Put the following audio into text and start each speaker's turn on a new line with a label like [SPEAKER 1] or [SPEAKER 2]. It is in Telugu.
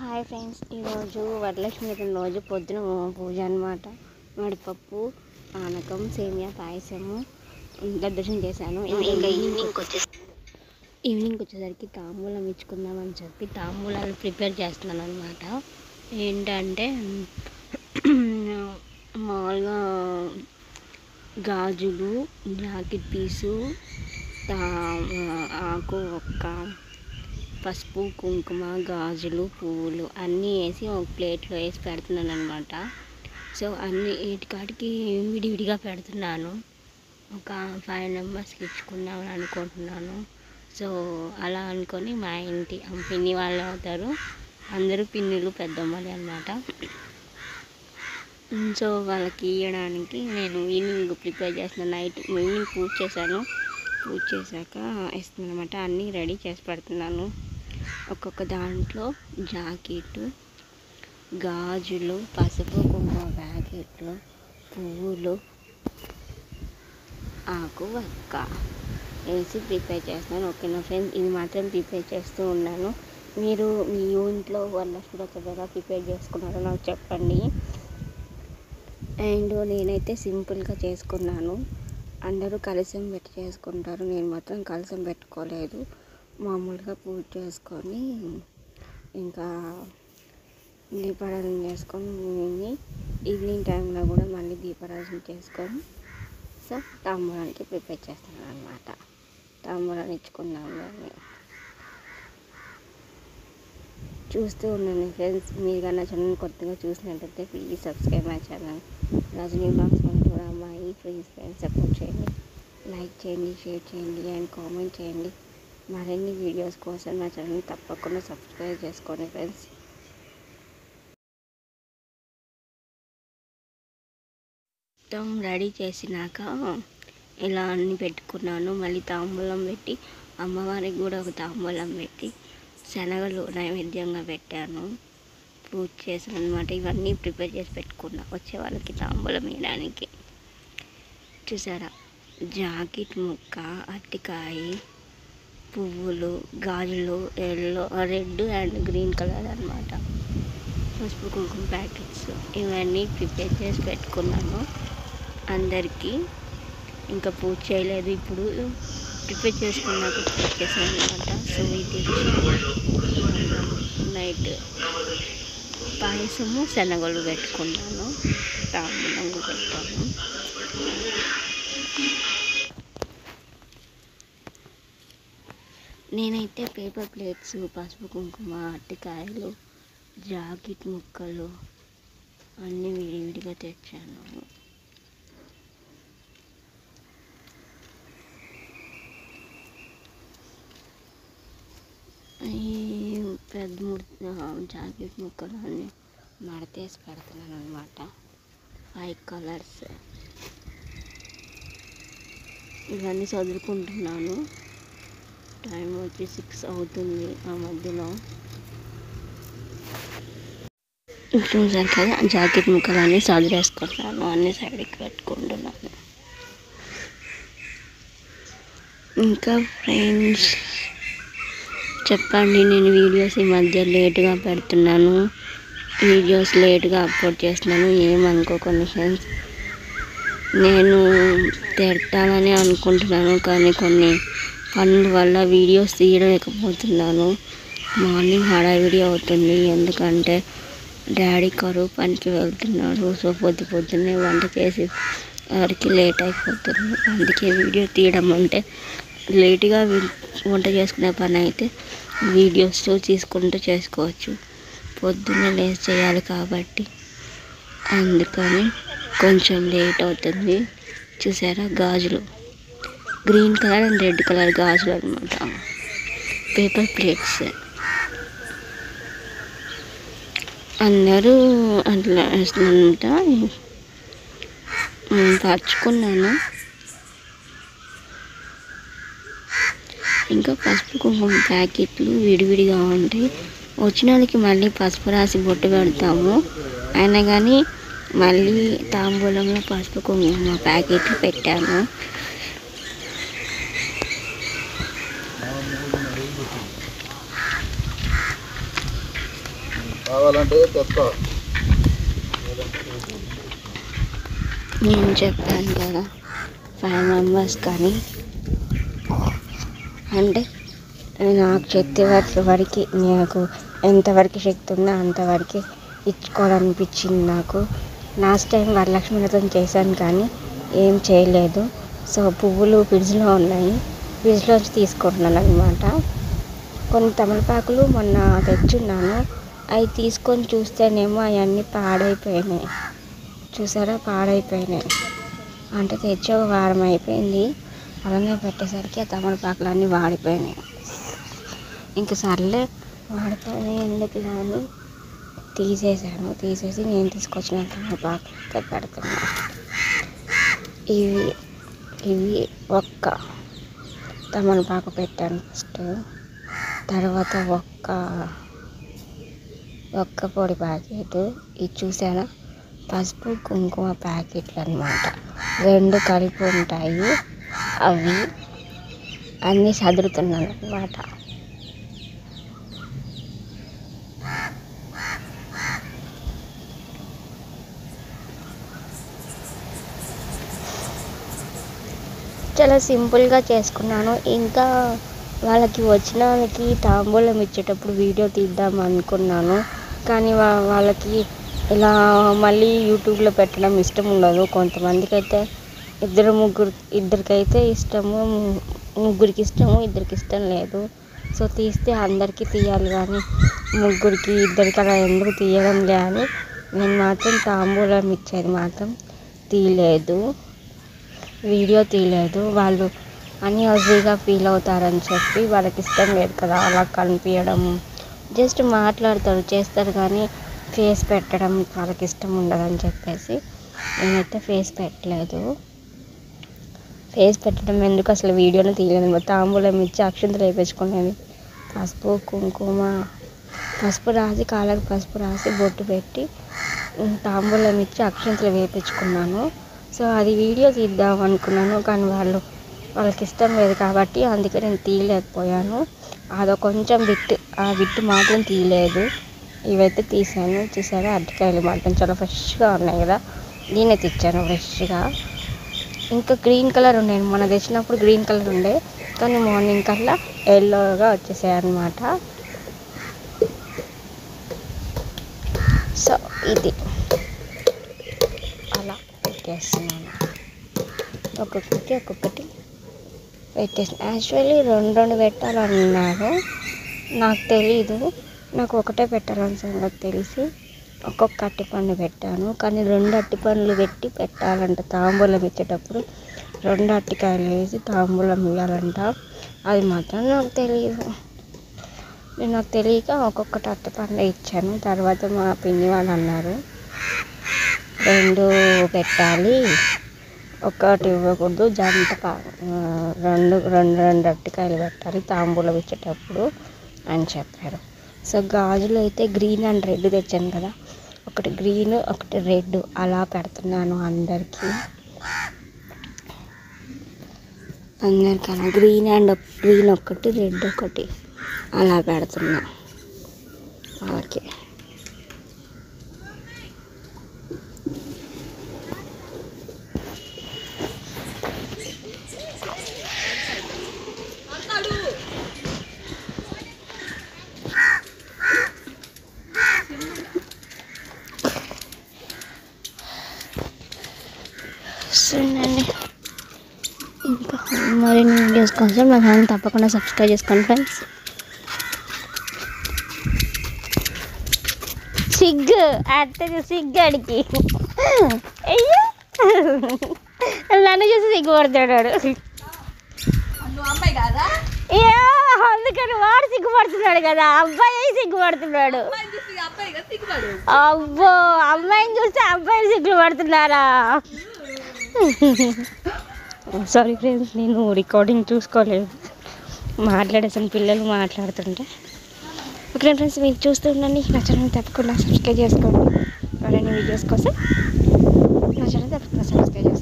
[SPEAKER 1] హాయ్ ఫ్రెండ్స్, ఈరోజు వరలక్ష్మి వ్రతం రోజు పొద్దున పూజ అనమాట. వడపప్పు, పానకం, సేమియా పాయసము దర్శనం చేశాను. ఇంకా ఈవినింగ్ వచ్చేసరికి తాంబూలం ఇచ్చుకుందామని చెప్పి తాంబూలాలు ప్రిపేర్ చేస్తున్నాను అనమాట. ఏంటంటే మామూలుగా గాజులు, జాకెట్ పీసు, ఆకు ఒక్క, పసుపు, కుంకుమ, గాజులు, పువ్వులు అన్నీ వేసి ఒక ప్లేట్లో వేసి పెడుతున్నాను అనమాట. సో అన్నీ వీటికాటికి విడివిడిగా పెడుతున్నాను. ఒక 5 మెంబర్స్కి ఇచ్చుకుందామని అనుకుంటున్నాను. సో అలా అనుకొని మా ఇంటి పిన్ని వాళ్ళు అవుతారు, అందరూ పిన్నులు పెద్దమ్మలు అనమాట. సో వాళ్ళకి ఇవ్వడానికి నేను ఈవినింగ్ ప్రిపేర్ చేస్తున్నాను. నైట్ ఈవినింగ్ పూజ చేశాను. పూజ చేశాక వేస్తున్నాను అనమాట. అన్నీ రెడీ చేసి పెడుతున్నాను. ఒక్కొక్క దాంట్లో జాకెట్టు, గాజులు, పసుపు, కుంకుమ ప్యాకెట్లు, పువ్వులు, ఆకు వక్క వేసి ప్రిపేర్ చేస్తాను. ఓకేనా ఫ్రెండ్స్, ఇది మాత్రం ప్రిపేర్ చేస్తూ ఉన్నాను. మీరు మీ ఇంట్లో వరలక్ష్మి వ్రతం ఎలా ప్రిపేర్ చేసుకున్నారో నాకు చెప్పండి. అండ్ నేనైతే సింపుల్గా చేసుకున్నాను. అందరూ కలశం పెట్టి చేసుకుంటారు, నేను మాత్రం కలశం పెట్టుకోలేదు. మామూలుగా పూజ చేసుకొని ఇంకా దీపారాధన చేసుకొని ఈవినింగ్ టైంలో కూడా మళ్ళీ దీపారాధన చేసుకొని సో తాంబూలానికి ప్రిపేర్ చేస్తున్నాను అనమాట. తాంబూలాన్ని ఇచ్చుకున్నాము. చూస్తూ ఉన్నాను ఫ్రెండ్స్. మీరు కన్నా ఛానల్ కొత్తగా చూసినట్టయితే please subscribe my channel Rajani blogs కూడా అమ్మాయి ప్లీజ్ ఫ్రెండ్స్ సపోర్ట్ చేయండి, లైక్ చేయండి, షేర్ చేయండి అండ్ కామెంట్ చేయండి. మరిన్ని వీడియోస్ కోసం నా ఛానల్ తప్పకుండా సబ్స్క్రైబ్ చేసుకోండి ఫ్రెండ్స్. మొత్తం రెడీ చేసినాక ఇలా అన్నీ పెట్టుకున్నాను. మళ్ళీ తాంబూలం పెట్టి అమ్మవారికి కూడా ఒక తాంబూలం పెట్టి శనగలు నైవేద్యంగా పెట్టాను. పూజ చేశాను అనమాట. ఇవన్నీ ప్రిపేర్ చేసి పెట్టుకున్నా వచ్చే వాళ్ళకి తాంబూలం వేయడానికి. చూసారా, జాకెట్ ముక్క, అరటికాయ, పువ్వులు, గాజులు, yellow, red and green colour అనమాట, పసుపు కుంకుమ ప్యాకెట్స్ ఇవన్నీ ప్రిపేర్ చేసి పెట్టుకున్నాను అందరికీ. ఇంకా పూజ చేయలేదు, ఇప్పుడు ప్రిపేర్ చేసుకున్నాక పూజ చేశాను అనమాట. సో ఇది నైట్ పాయసము, శనగలు పెట్టుకున్నాను, తాంబూలం పెట్టాను. నేనైతే పేపర్ ప్లేట్స్, పసుపు కుంకుమ, అరటికాయలు, జాకెట్ ముక్కలు అన్నీ విడివిడిగా తెచ్చాను. ఈ పెద్ద జాకెట్ ముక్కలు అన్నీ మడతేసి పెడుతున్నాను అనమాట. 5 కలర్స్ ఇవన్నీ చదువుకుంటున్నాను. టైం వచ్చి 6 అవుతుంది. ఆ మధ్యలో చూసారు కదా, జాకెట్ ముక్కలు అన్నీ చదివేసుకుంటున్నాను, అన్ని సైడ్కి పెట్టుకుంటున్నాను. ఇంకా ఫ్రెండ్స్ చెప్పండి, నేను వీడియోస్ ఈ మధ్య లేట్గా పెడుతున్నాను, వీడియోస్ లేట్గా అప్లోడ్ చేస్తున్నాను, ఏమనుకోకండి ఫ్రెండ్స్. నేను తిడతానని అనుకుంటున్నాను, కానీ కొన్ని పనుల వల్ల వీడియోస్ తీయలేకపోతున్నాను. మార్నింగ్ హడావిడి అవుతుంది, ఎందుకంటే డాడీ కరువు పనికి వెళ్తున్నాడు. సో పొద్దున్నే వంట చేసి వారికి లేట్ అయిపోతుంది. అందుకే వీడియో తీయడం అంటే లేట్గా వంట చేసుకునే పని అయితే వీడియోస్ తీసుకుంటూ చేసుకోవచ్చు. పొద్దున్నే లేచి చేయాలి కాబట్టి అందుకని కొంచెం లేట్ అవుతుంది. చూసారా, గాజులు green colour and red colour గాజులు అనమాట, పేపర్ ప్లేట్స్. అందరూ అట్లా వేస్తున్నమాట. పరుచుకున్నాను. ఇంకా పసుపు కుంకుమ ప్యాకెట్లు విడివిడిగా ఉంటాయి. వచ్చిన వాళ్ళకి మళ్ళీ పసుపు రాసి బొట్టు పెడతాము, అయినా కానీ మళ్ళీ తాంబూలంలో పసుపు కుంకుమ ప్యాకెట్లు పెట్టాను.
[SPEAKER 2] కావాలంటే తెచ్చుకో.
[SPEAKER 1] నేను చెప్పాను కదా 5 మెంబర్స్ కానీ అంటే నాకు శక్తి వరకు నాకు ఎంతవరకు శక్తి ఉందో అంతవరకు ఇచ్చుకోవాలనిపించింది నాకు. లాస్ట్ టైం వరలక్ష్మి వ్రతం చేశాను కానీ ఏం చేయలేదు. సో పువ్వులు ఫ్రిడ్జ్లో ఉన్నాయి, ఫ్రిడ్జ్లోంచి తీసుకుంటున్నాను అనమాట. కొన్ని తమలపాకులు మొన్న తెచ్చున్నాను, అవి తీసుకొని చూస్తేనేమో అవన్నీ పాడైపోయినాయి. చూసారా, పాడైపోయినాయి. అంటే తెచ్చి ఒక వారం అయిపోయింది, అలానే పెట్టేసరికి ఆ తమలపాకులు అన్నీ వాడిపోయినాయి. ఇంక సర్లే వాడిపోయినాయి ఎందుకు కానీ తీసేసి నేను తీసుకొచ్చిన తమలపాకులతో పెడుతున్నాను. ఇవి ఒక్క తమలపాకు పెట్టాను ఫస్ట్, తర్వాత ఒక్క పొడి ప్యాకెట్. ఇది చూసారా, పసుపు కుంకుమ ప్యాకెట్లు అన్నమాట, 2 కలిపి ఉంటాయి. అవి అన్నీ సదురుతున్నాను అన్నమాట. చాలా సింపుల్గా చేసుకున్నాను. ఇంకా వచ్చిన వాళ్ళకి తాంబూలం ఇచ్చేటప్పుడు వీడియో తీద్దాం అనుకున్నాను, కానీ వాళ్ళకి ఇలా మళ్ళీ యూట్యూబ్లో పెట్టడం ఇష్టం ఉండదు. కొంతమందికి అయితే ఇద్దరికైతే ఇష్టము, ముగ్గురికి ఇష్టము, ఇద్దరికి ఇష్టం లేదు. సో తీస్తే అందరికీ తీయాలి కానీ ముగ్గురికి ఇద్దరికి అలా ఎందుకు తీయడం లే అని నేను మాత్రం తాంబూలం ఇచ్చేది మాత్రం తీయలేదు, వీడియో తీయలేదు. వాళ్ళు అన్ఈజీగా ఫీల్ అవుతారని చెప్పి, వాళ్ళకి ఇష్టం లేదు కదా అలా కనిపించడం. జస్ట్ మాట్లాడతారు, చేస్తారు కానీ ఫేస్ పెట్టడం వాళ్ళకి ఇష్టం ఉండదని చెప్పేసి నేనైతే ఫేస్ పెట్టలేదు. ఫేస్ పెట్టడం ఎందుకు అసలు వీడియోలో తీయలేదు. తాంబూలం ఇచ్చి అక్షంతలు వేయించుకునేది, పసుపు కుంకుమ, పసుపు రాసి కాళ్ళకి పసుపు రాసి బొట్టు పెట్టి తాంబూలం ఇచ్చి అక్షంతలు వేయించుకున్నాను. సో అది వీడియో తీద్దాం అనుకున్నాను కానీ వాళ్ళకి ఇష్టం లేదు కాబట్టి అందుకే నేను తీయలేకపోయాను. అదో కొంచెం ఆ బిట్టు మాత్రం తీయలేదు. ఇవైతే తీసాను. చూసారా, అరటికాయలు మాత్రం చాలా ఫ్రెష్గా ఉన్నాయి కదా, నేనే తెచ్చాను ఫ్రెష్గా. ఇంకా గ్రీన్ కలర్ ఉండే, మొన్న తెచ్చినప్పుడు గ్రీన్ కలర్ ఉండే కానీ మార్నింగ్ కల్లా ఎల్లోగా వచ్చేసాయి అన్నమాట. సో ఇది అలా పెట్టేస్తున్నాను, ఒక్కొక్కటి పెట్టేసిన. యాక్చువల్లీ 2 పెట్టాలన్నారు, నాకు తెలీదు. నాకు ఒకటే పెట్టాలని సంగతి తెలిసి ఒక్కొక్క అరటిపండు పెట్టాను. కానీ 2 అరటిపండ్లు పెట్టి పెట్టాలంట తాంబూలం ఇచ్చేటప్పుడు. 2 అరటికాయలు వేసి తాంబూలం ఇవ్వాలంట, అది మాత్రం నాకు తెలియదు. నాకు తెలియక ఒక్కొక్కటి అరటిపండు ఇచ్చాను. తర్వాత మా పిన్ని వాళ్ళు అన్నారు 2 పెట్టాలి, ఒకటి ఇవ్వకూడదు, జంట 2 అరటికాయలు పెట్టాలి తాంబూలం ఇచ్చేటప్పుడు అని చెప్పారు. సో గాజులు అయితే గ్రీన్ అండ్ రెడ్ తెచ్చాను కదా, ఒకటి గ్రీన్ ఒకటి రెడ్ అలా పెడుతున్నాను అందరికీ గ్రీన్ ఒకటి రెడ్ ఒకటి అలా పెడుతున్నా ఓకే. చూడండి, ఇంకా మరిన్ని వీడియోస్ కోసం నా ఛానల్ తప్పకుండా సబ్స్క్రైబ్ చేసుకోండి ఫ్రెండ్స్. సిగ్గాడికి అయ్యో నన్ను చూసి సిగ్గుపడతాడు. అందుకని వాడు సిగ్గుపడుతున్నాడు కదా, అబ్బాయి సిగ్గుపడుతున్నాడు. అబ్బో, అమ్మాయిని చూస్తే అబ్బాయిలు సిగ్గుపడుతున్నారా? సారీ ఫ్రెండ్స్, నేను రికార్డింగ్ చూసుకోలేదు, మాట్లాడేసాను పిల్లలు మాట్లాడుతుంటే. ఓకే ఫ్రెండ్స్, మీరు చూస్తూ ఉండండి. నా ఛానల్ తప్పకుండా సబ్స్క్రైబ్ చేసుకోండి. మరిన్ని వీడియోస్ కోసం నా ఛానల్ తప్పకుండా సబ్స్క్రైబ్ చేసుకోండి.